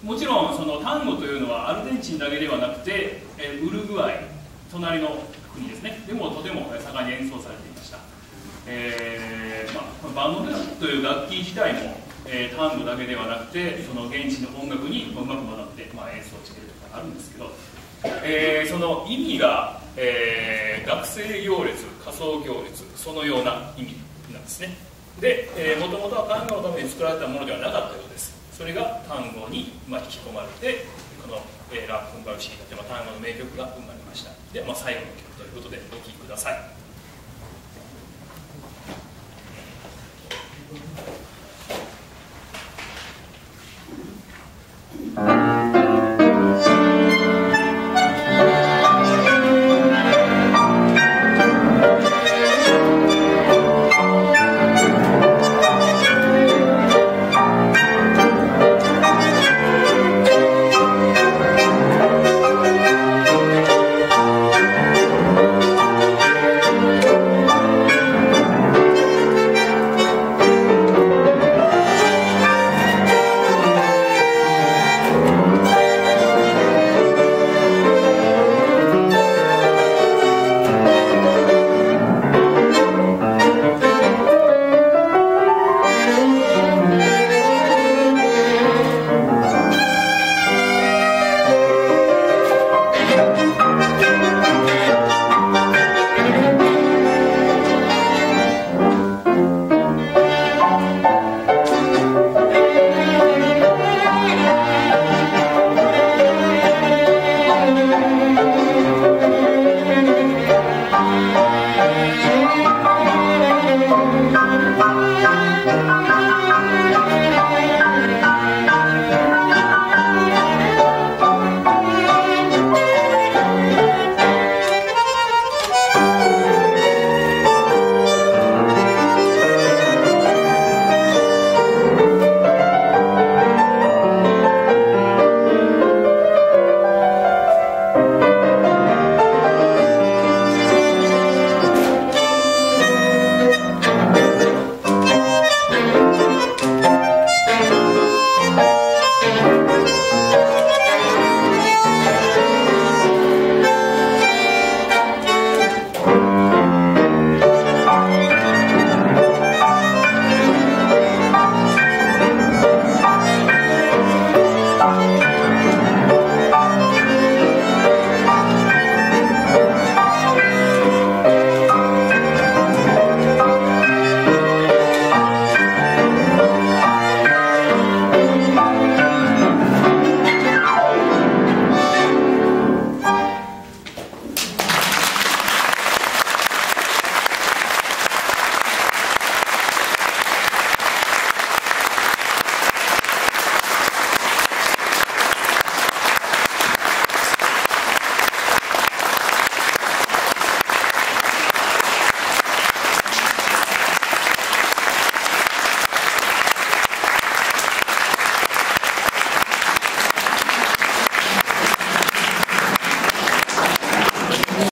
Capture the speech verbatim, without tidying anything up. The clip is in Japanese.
もちろんそのタンゴというのはアルゼンチンだけではなくて、えウルグアイ、隣の国ですね、でもとても盛んに演奏されていました。えーまあ、バンドという楽器自体も、えー、タンゴだけではなくて、その現地の音楽にうまく学んで、まあ、演奏しているとかあるんですけど、えー、その意味が、えー、学生行列、仮装行列、そのような意味なんですね。で、えー、もともとはタンゴのために作られたものではなかったようです。それがタンゴに、まあ、引き込まれて、この、えー、ラ・フンバルシータで、まあ、タンゴの名曲が生まれました。で、まあ、最後の曲ということでお聴きください。